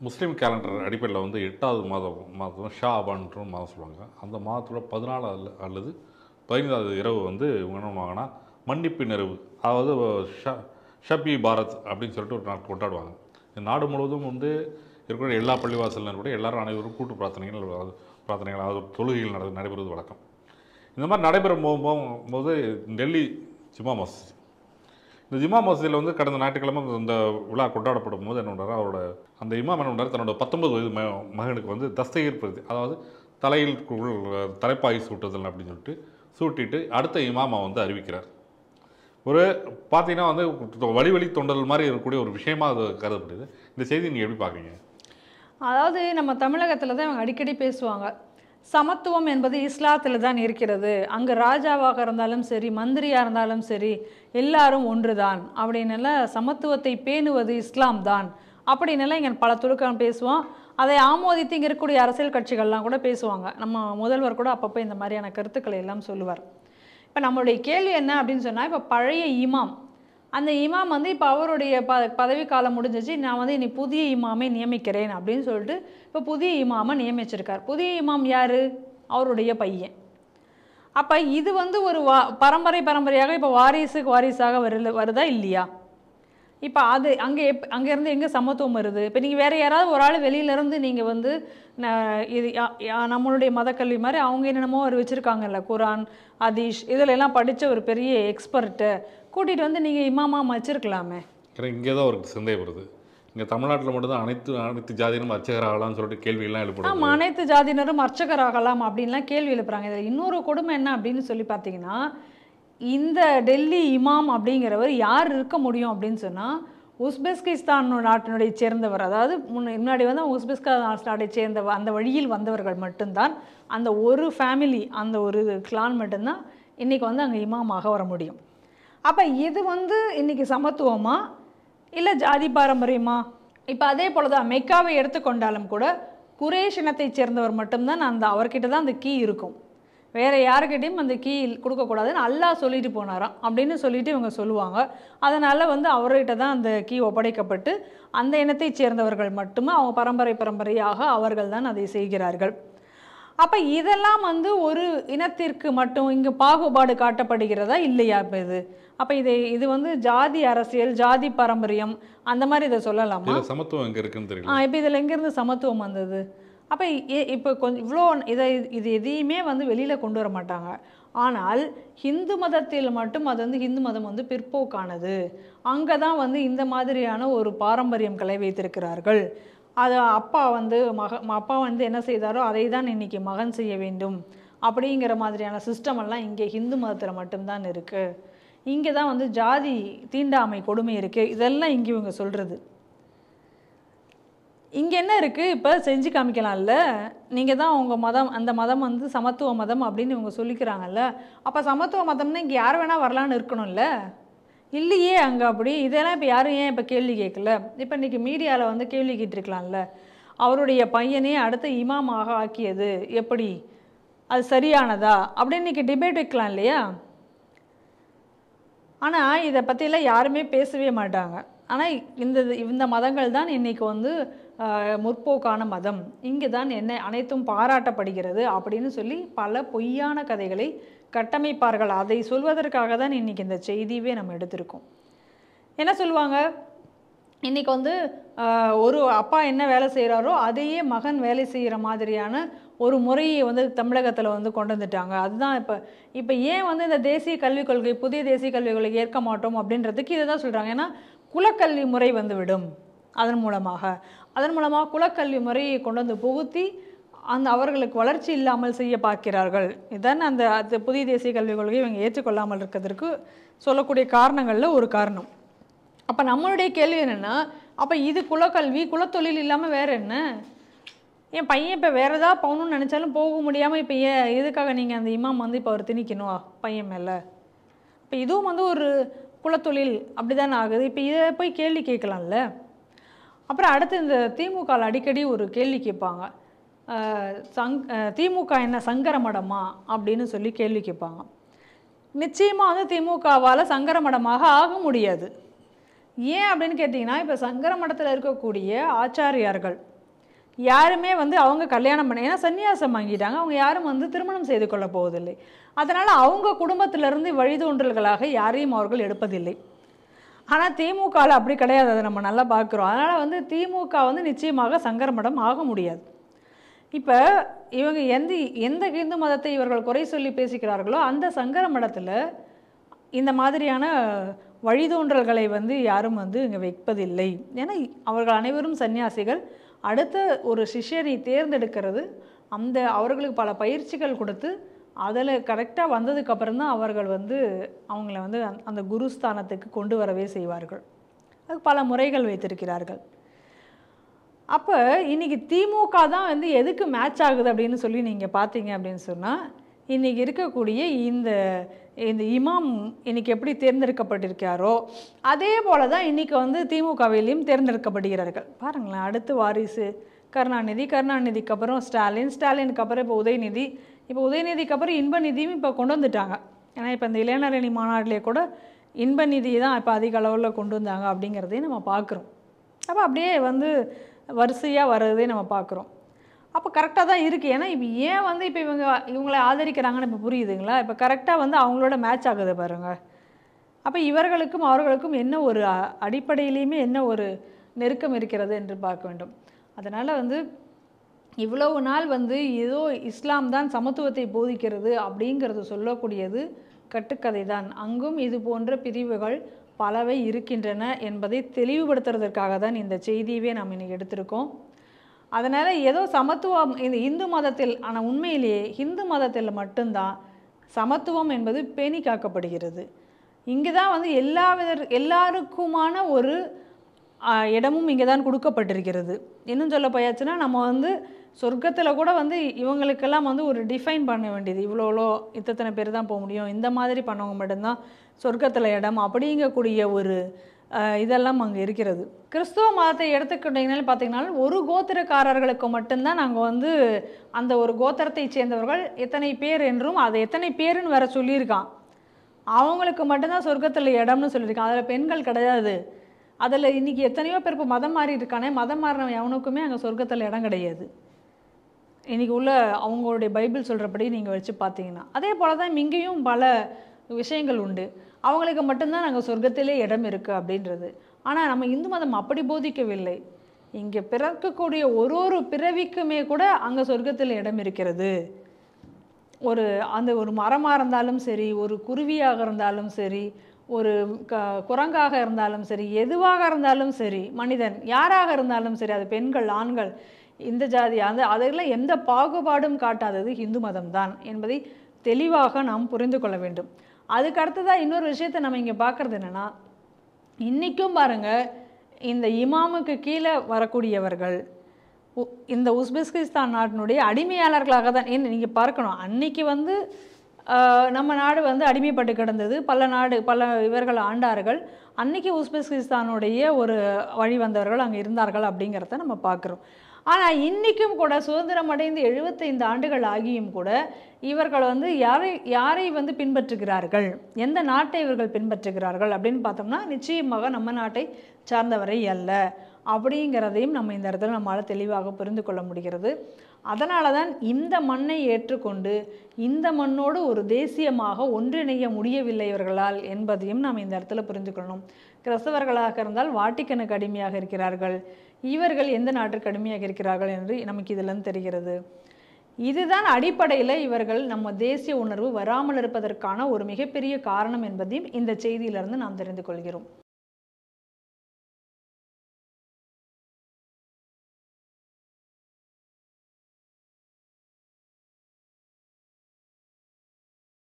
முஸ்லீம் calendar அடிப்படையில் வந்து 8வது மாதம் ஷாபான்ற மாதம் சொல்லுவாங்க. அந்த மாதத்தோட 14 அல்லது 15வது இரவு வந்து இவங்க என்ன பண்ணுவாங்கன்னா மன்னிப்பின் இரவு, அதாவது ஷப்பி பாரத் அப்படின்னு சொல்லிட்டு ஒரு நாள் கொண்டாடுவாங்க. நாடு முழுவதும் வந்து இருக்கிற எல்லா பள்ளிவாசலும் கூட எல்லாரும் அனைவரும் கூட்டு பிரார்த்தனைகள் அதாவது தொழுகைகள் நடைபெறுவது வழக்கம். இந்த மாதிரி நடைபெறும் போது டெல்லி ஜும்மா மஸ்ஜித், இந்த ஜும்மா மஸ்ஜிதில் வந்து கடந்த ஞாயிற்றுக்கிழமை இந்த விழா கொண்டாடப்படும் போது என்ன பண்ணுறாரு, அவரோட அந்த இமாம் என்ன பண்ணுறாரு, தன்னோட 19 வயது மகனுக்கு வந்து தஸ்தகீர் பிரதி, அதாவது தலையில் தலைப்பாய் சூட்டுதல் அப்படின்னு சொல்லிட்டு சூட்டிட்டு அடுத்த இமாமா வந்து அறிவிக்கிறார். ஒரு பார்த்தீங்கன்னா வந்து வழி தொண்டல் மாதிரி இருக்கக்கூடிய ஒரு விஷயமா அது கருதப்படுது. இந்த செய்தி நீங்கள் எப்படி பார்க்குறீங்க? அதாவது நம்ம தமிழகத்தில் தான் இவங்க அடிக்கடி பேசுவாங்க, சமத்துவம் என்பது இஸ்லாத்தில் தான் இருக்கிறது, அங்கே ராஜாவாக இருந்தாலும் சரி மந்திரியாக இருந்தாலும் சரி எல்லாரும் ஒன்று தான் அப்படின்னெல்லாம், சமத்துவத்தை பேணுவது இஸ்லாம் தான் அப்படின்னெல்லாம் இங்கே பல துலுக்கம் பேசுவோம். அதை ஆமோதித்து இங்கே இருக்கக்கூடிய அரசியல் கட்சிகள்லாம் கூட பேசுவாங்க. நம்ம முதல்வர் கூட அப்பப்போ இந்த மாதிரியான கருத்துக்களை எல்லாம் சொல்லுவார். இப்போ நம்மளுடைய கேள்வி என்ன அப்படின்னு சொன்னால், இப்போ பழைய இமாம், அந்த இமாம் வந்து இப்போ அவருடைய பதவி காலம் முடிஞ்சிச்சு, நான் வந்து இனி புதிய இமாமை நியமிக்கிறேன் அப்படின்னு சொல்லிட்டு இப்போ புதிய இமாமை நியமிச்சிருக்கார். புதிய இமாம் யார்? அவருடைய பையன். அப்போ இது வந்து ஒரு பரம்பரையாக இப்போ வாரிசாக வருதா இல்லையா? இப்போ அது அங்கேருந்து எங்கே சமத்துவம் வருது? இப்போ நீங்கள் வேறு யாராவது ஒரு ஆள் வெளியிலேருந்து நீங்கள் வந்து இது நம்மளுடைய மதக்கல்வி மாதிரி அவங்க என்னென்னமோ ஒரு வச்சுருக்காங்கல்ல, குரான் ஹதீஸ் இதிலெல்லாம் படித்த ஒரு பெரிய எக்ஸ்பர்ட்டு கூட்டிகிட்டு வந்து நீங்கள் இமாமா வச்சுருக்கலாமே. இங்கே தான் ஒரு சந்தேகம் வருது, இங்கே தமிழ்நாட்டில் மட்டும்தான் அனைத்து ஜாதியினரும் அர்ச்சகராகலாம்னு சொல்லிட்டு கேள்வியெல்லாம் எழுப்புறாங்க. ஆமாம், அனைத்து ஜாதியினரும் அர்ச்சகராகலாம் அப்படின்லாம் கேள்வி எழுப்புறாங்க. இதில் இன்னொரு கொடுமை என்ன அப்படின்னு சொல்லி பார்த்தீங்கன்னா, இந்த டெல்லி இமாம் அப்படிங்கிறவர் யார் இருக்க முடியும் அப்படின்னு சொன்னால், உஸ்பெஸ்கிஸ்தான் நாட்டினுடைய சேர்ந்தவர், அதாவது முன்னாடி வந்து உஸ்பெஸ்கிஸ்தான் நாட்டை சேர்ந்த அந்த வழியில் வந்தவர்கள் மட்டும்தான், அந்த ஒரு ஃபேமிலி, அந்த ஒரு கிளான் மட்டும்தான் இன்றைக்கி வந்து அங்கே இமாமாக வர முடியும். அப்போ இது வந்து இன்றைக்கி சமத்துவமா இல்லை ஜாதி பாரம்பரியமா? இப்போ அதே போல் தான் மெக்காவை எடுத்துக்கொண்டாலும் கூட குரேஷ் இனத்தை சேர்ந்தவர் மட்டும்தான் அவர்கிட்ட தான் அந்த கீ இருக்கும், வேறு யாருக்கிட்டையும் அந்த கீ கொடுக்கக்கூடாதுன்னு அல்லாஹ் சொல்லிட்டு போனாராம் அப்படின்னு சொல்லிட்டு இவங்க சொல்லுவாங்க. அதனால் வந்து அவர்கிட்ட தான் அந்த கீ ஒப்படைக்கப்பட்டு அந்த இனத்தை சேர்ந்தவர்கள் மட்டுமே அவங்க பரம்பரையாக அவர்கள் தான் அதை செய்கிறார்கள். அப்போ இதெல்லாம் வந்து ஒரு இனத்திற்கு மட்டும் இங்கே பாகுபாடு காட்டப்படுகிறதா இல்லையா? இப்போ அப்போ இது வந்து ஜாதி அரசியல், ஜாதி பாரம்பரியம் அந்த மாதிரி இதை சொல்லலாமா? சமத்துவம் எங்கே இருக்குன்னு தெரியல. இப்போ இதில் எங்கேருந்து சமத்துவம் வந்தது? அப்போ இப்போ கொஞ்சம் இவ்வளோ இது எதையுமே வந்து வெளியில் கொண்டு வர மாட்டாங்க. ஆனால் ஹிந்து மதத்தில் மட்டும் அது வந்து ஹிந்து மதம் வந்து பிற்போக்கானது, அங்கே தான் வந்து இந்த மாதிரியான ஒரு பாரம்பரியம் கலை வைத்திருக்கிறார்கள், அது அப்பா வந்து என்ன செய்தாரோ அதை தான் இன்றைக்கி மகன் செய்ய வேண்டும் அப்படிங்கிற மாதிரியான சிஸ்டமெல்லாம் இங்கே ஹிந்து மதத்தில் மட்டும்தான் இருக்குது, இங்கே தான் வந்து ஜாதி தீண்டாமை கொடுமை இருக்குது, இதெல்லாம் இங்கே இவங்க சொல்கிறது. இங்கே என்ன இருக்குது? இப்போ செஞ்சு காமிக்கலாம்ல, நீங்கள் தான் உங்கள் மதம், அந்த மதம் வந்து சமத்துவ மதம் அப்படின்னு இவங்க சொல்லிக்கிறாங்கல்ல, அப்போ சமத்துவ மதம்னா இங்கே யார் வேணால் வரலான்னு இருக்கணும்ல, இல்லையே அங்கே அப்படி. இதெல்லாம் இப்போ யாரும் ஏன் இப்போ கேள்வி கேட்கல? இப்போ இன்றைக்கி மீடியாவில் வந்து கேள்வி கேட்டிருக்கலாம்ல, அவருடைய பையனே அடுத்த இமாமாக ஆக்கியது எப்படி, அது சரியானதா அப்படின்னு இன்றைக்கி டிபேட் வைக்கலாம் இல்லையா? ஆனால் இதை பற்றிலாம் யாருமே பேசவே மாட்டாங்க. ஆனால் இந்த மதங்கள் தான் இன்றைக்கி வந்து முற்போக்கான மதம், இங்கே தான் என்ன அனைத்தும் பாராட்டப்படுகிறது அப்படின்னு சொல்லி பல பொய்யான கதைகளை கட்டமைப்பார்கள். அதை சொல்வதற்காக தான் இன்றைக்கி இந்த செய்தியே நம்ம எடுத்திருக்கோம். என்ன சொல்லுவாங்க, இன்றைக்கி வந்து ஒரு அப்பா என்ன வேலை செய்கிறாரோ அதையே மகன் வேலை செய்கிற மாதிரியான ஒரு முறையை வந்து தமிழகத்தில் வந்து கொண்டு வந்துட்டாங்க. அதுதான் இப்போ ஏன் வந்து இந்த தேசிய கல்விக் கொள்கை, புதிய தேசிய கல்விக் கொள்கை ஏற்க மாட்டோம் அப்படின்றதுக்கு இதை தான் சொல்கிறாங்க. ஏன்னா குலக்கல்வி முறை வந்துவிடும், அதன் மூலமாக குலக்கல்வி முறையை கொண்டு வந்து புகுத்தி அவர்களுக்கு வளர்ச்சி இல்லாமல் செய்ய பார்க்கிறார்கள். இதுதான் அந்த புதிய தேசிய கல்விக் கொள்கையை இவங்க ஏற்றுக்கொள்ளாமல் இருக்கிறதுக்கு சொல்லக்கூடிய காரணங்களில் ஒரு காரணம். அப்போ நம்மளுடைய கேள்வி என்னென்னா, அப்போ இது குலக்கல்வி, குலத்தொழில் இல்லாமல் வேறு என்ன? என் பையன் இப்போ வேறு ஏதாவது போகணுன்னு நினச்சாலும் போக முடியாமல் இப்போ எதுக்காக நீங்கள் அந்த இமாம் வந்து இப்போ அவர் திணிக்கணும் பையன் மேலே? இப்போ இதுவும் வந்து ஒரு குலத்தொழில் அப்படி தானே ஆகுது. இப்போ இதை போய் கேள்வி கேட்கலாம்ல. அப்புறம் அடுத்து இந்த திமுகவில் அடிக்கடி ஒரு கேள்வி கேட்பாங்க, திமுக என்ன சங்கர மடமா அப்படின்னு சொல்லி கேள்வி கேட்பாங்க. நிச்சயமாக வந்து திமுகவால் சங்கர மடமாக ஆக முடியாது. ஏன் அப்படின்னு கேட்டிங்கன்னா, இப்போ சங்கர மடத்தில் இருக்கக்கூடிய ஆச்சாரியார்கள் யாருமே வந்து அவங்க கல்யாணம் பண்ண, ஏன்னா சன்னியாசம் வாங்கிட்டாங்க, அவங்க யாரும் வந்து திருமணம் செய்து கொள்ள போவதில்லை. அதனால் அவங்க குடும்பத்திலிருந்து வழிதோன்றல்களாக யாரையும் அவர்கள் எடுப்பதில்லை. ஆனால் திமுகவில் அப்படி கிடையாது, அதை நம்ம நல்லா பார்க்குறோம். அதனால் வந்து திமுக வந்து நிச்சயமாக சங்கர மடம் ஆக முடியாது. இப்போ இவங்க எந்த இந்து மதத்தை இவர்கள் குறை சொல்லி பேசிக்கிறார்களோ அந்த சங்கர மடத்தில் இந்த மாதிரியான வழிதோன்றல்களை வந்து யாரும் வந்து இங்கே வைப்பதில்லை. ஏன்னா அவர்கள் அனைவரும் சன்னியாசிகள். அடுத்த ஒரு சிஷ்யரை தேர்ந்தெடுக்கிறது அவர்களுக்கு பல பயிற்சிகள் கொடுத்து அதில் கரெக்டாக வந்ததுக்கப்புறம் தான் அவர்கள் வந்து அவங்கள வந்து அந்த குருஸ்தானத்துக்கு கொண்டு வரவே செய்வார்கள். அதுக்கு பல முறைகள் வைத்திருக்கிறார்கள். அப்போ இன்றைக்கி திமுக தான் வந்து எதுக்கு மேட்ச் ஆகுது அப்படின்னு சொல்லி நீங்கள் பார்த்தீங்க அப்படின்னு சொன்னால், இன்றைக்கி இருக்கக்கூடிய இந்த இமாம் இன்றைக்கி எப்படி தேர்ந்தெடுக்கப்பட்டிருக்காரோ அதே போல தான் இன்றைக்கி வந்து திமுகவிலையும் தேர்ந்தெடுக்கப்படுகிறார்கள். பாருங்களேன், அடுத்து வாரிசு கருணாநிதிக்கு அப்புறம் ஸ்டாலினுக்கு அப்புறம் இப்போ உதயநிதி, இப்போ உதயநிதிக்கு அப்புறம் இன்பநிதியும் இப்போ கொண்டு வந்துட்டாங்க. ஏன்னா இப்போ இந்த இளைஞரணி மாநாட்டிலே கூட இன்பநிதி தான் இப்போ அதிக அளவில் கொண்டு வந்தாங்க அப்படிங்கிறதையும் நம்ம பார்க்குறோம். அப்போ அப்படியே வந்து வரிசையாக வர்றதே நம்ம பார்க்குறோம். அப்போ கரெக்டாக தான் இருக்குது. ஏன்னா இப்போ ஏன் வந்து இப்போ இவங்களை ஆதரிக்கிறாங்கன்னு இப்போ புரியுதுங்களா? இப்போ கரெக்டாக வந்து அவங்களோட மேட்ச் ஆகுது பாருங்கள். அப்போ இவர்களுக்கும் அவர்களுக்கும் என்ன ஒரு அடிப்படையிலையுமே என்ன ஒரு நெருக்கம் இருக்கிறது என்று பார்க்க வேண்டும். அதனால் வந்து இவ்வளவு நாள் வந்து ஏதோ இஸ்லாம் தான் சமத்துவத்தை போதிக்கிறது அப்படிங்கிறது சொல்லக்கூடியது கட்டுக்கதை தான். அங்கும் இது போன்ற பிரிவுகள் பலவை இருக்கின்றன என்பதை தெளிவுபடுத்துறதுக்காக தான் இந்த செய்தியவே நாம் இன்றைக்கி எடுத்திருக்கோம். அதனால் ஏதோ சமத்துவம் இந்த இந்து மதத்தில், ஆனால் உண்மையிலேயே இந்து மதத்தில் மட்டும்தான் சமத்துவம் என்பது பேணி காக்கப்படுகிறது. இங்கே தான் வந்து எல்லாருக்குமான ஒரு இடமும் இங்கே தான் கொடுக்கப்பட்டிருக்கிறது. இன்னும் சொல்ல போயாச்சுன்னா நம்ம வந்து சொர்க்கத்தில் கூட வந்து இவங்களுக்கெல்லாம் வந்து ஒரு டிஃபைன் பண்ண வேண்டியது, இவ்வளோ இத்தனை பேர் தான் போக முடியும், இந்த மாதிரி பண்ணவங்க மட்டும்தான் சொர்க்கத்தில் இடம் அப்படிங்கக்கூடிய ஒரு இதெல்லாம் அங்கே இருக்கிறது. கிறிஸ்துவ மதத்தை எடுத்துக்கிட்டிங்கனாலும் பார்த்தீங்கன்னா ஒரு கோத்திரக்காரர்களுக்கு மட்டும்தான் நாங்கள் வந்து அந்த ஒரு கோத்திரத்தை சேர்ந்தவர்கள் எத்தனை பேர் என்றும் அதை எத்தனை பேருன்னு வேற சொல்லியிருக்கான். அவங்களுக்கு மட்டும்தான் சொர்க்கத்தில் இடம்னு சொல்லியிருக்கான். அதில் பெண்கள் கிடையாது. அதில் இன்றைக்கி எத்தனையோ பேர் இப்போ மதம் மாறி இருக்கானே, மதம் மாறினவன் எவனுக்குமே அங்கே சொர்க்கத்தில் இடம் கிடையாது. இன்றைக்கி உள்ள அவங்களுடைய பைபிள் சொல்கிறபடி நீங்கள் வச்சு பார்த்தீங்கன்னா அதே போல் தான் இங்கேயும் பல விஷயங்கள் உண்டு. அவங்களுக்கு மட்டும்தான் நாங்கள் சொர்க்கத்திலே இடம் இருக்குது அப்படின்றது. ஆனால் நம்ம இந்து மதம் அப்படி போதிக்கவில்லை. இங்கே பிறக்கக்கூடிய ஒரு பிறவிக்குமே கூட அங்கே சொர்க்கத்தில் இடம் இருக்கிறது. ஒரு மரமாக இருந்தாலும் சரி, ஒரு குருவியாக இருந்தாலும் சரி, ஒரு குரங்காக இருந்தாலும் சரி, எதுவாக இருந்தாலும் சரி, மனிதன் யாராக இருந்தாலும் சரி, அது பெண்கள் ஆண்கள் இந்த ஜாதி அதெல்லாம் எந்த பாகுபாடும் காட்டாதது இந்து மதம் தான் என்பதை தெளிவாக நாம் புரிந்து கொள்ள வேண்டும். அதுக்கு அடுத்ததாக இன்னொரு விஷயத்தை நம்ம இங்கே பார்க்குறது என்னென்னா, இன்றைக்கும் பாருங்கள் இந்த இமாமுக்கு கீழே வரக்கூடியவர்கள் இந்த உஸ்பெகிஸ்தான் நாட்டினுடைய அடிமையாளர்களாக தான். நீங்கள் பார்க்கணும், அன்னைக்கு வந்து நம்ம நாடு வந்து அடிமைப்பட்டு கிடந்தது, பல இவர்கள் ஆண்டார்கள். அன்னைக்கு உஸ்பெகிஸ்தானுடைய ஒரு வழி வந்தவர்கள் அங்கே இருந்தார்கள் அப்படிங்கிறத நம்ம பார்க்குறோம். ஆனால் இன்றைக்கும் கூட சுதந்திரம் அடைந்து 75 ஆண்டுகள் ஆகியும் கூட இவர்கள் வந்து யாரை வந்து பின்பற்றுகிறார்கள், எந்த நாட்டை இவர்கள் பின்பற்றுகிறார்கள் அப்படின்னு பார்த்தோம்னா நிச்சயமாக நம்ம நாட்டை சார்ந்தவரை அல்ல அப்படிங்கிறதையும் நம்ம இந்த இடத்துல நம்மளால் தெளிவாக புரிந்து கொள்ள முடிகிறது. அதனால தான் இந்த மண்ணை ஏற்றுக்கொண்டு இந்த மண்ணோடு ஒரு தேசியமாக ஒன்றிணைய முடியவில்லை இவர்களால் என்பதையும் நாம் இந்த இடத்துல புரிந்து கொள்ளணும். கிறிஸ்தவர்களாக இருந்தால் வாட்டிக்கனுக்கு அடிமையாக இருக்கிறார்கள், இவர்கள் எந்த நாட்டுக்கு அடிமையாக இருக்கிறார்கள் என்று நமக்கு இதிலிருந்து தெரிகிறது. இதுதான் அடிப்படையில் இவர்கள் நம்ம தேசிய உணர்வு வராமல் இருப்பதற்கான ஒரு மிகப்பெரிய காரணம் என்பதையும் இந்த செய்தியிலிருந்து நாம் தெரிந்து கொள்கிறோம்.